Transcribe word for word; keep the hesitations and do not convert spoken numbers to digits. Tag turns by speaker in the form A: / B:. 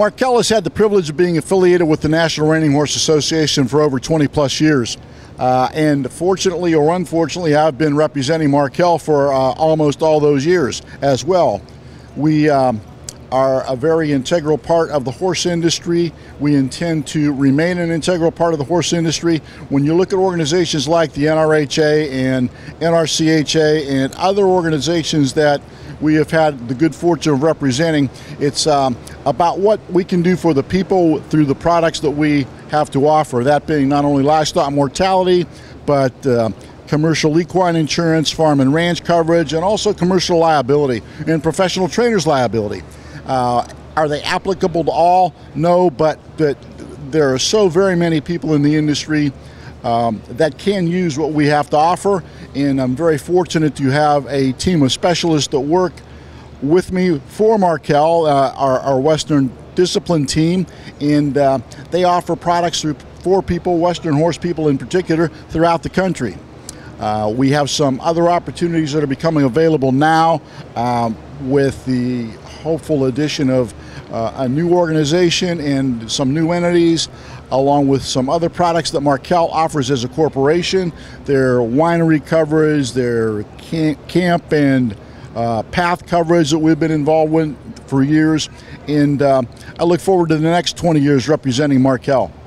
A: Markel has had the privilege of being affiliated with the National Reining Horse Association for over twenty plus years. Uh, and fortunately or unfortunately, I've been representing Markel for uh, almost all those years as well. We um, are a very integral part of the horse industry. We intend to remain an integral part of the horse industry. When you look at organizations like the N R H A and N R C H A and other organizations that we have had the good fortune of representing, it's um, about what we can do for the people through the products that we have to offer, that being not only livestock mortality, but uh, commercial equine insurance, farm and ranch coverage, and also commercial liability and professional trainers liability. Uh, are they applicable to all? No, but, but there are so very many people in the industry um, that can use what we have to offer, and I'm very fortunate to have a team of specialists that work with me for Markel, uh, our, our Western discipline team, and uh, they offer products through, for people, Western horse people in particular, throughout the country. Uh, we have some other opportunities that are becoming available now um, with the hopeful addition of uh, a new organization and some new entities, along with some other products that Markel offers as a corporation. Their winery coverage, their camp and uh, path coverage that we've been involved with for years. And uh, I look forward to the next twenty years representing Markel.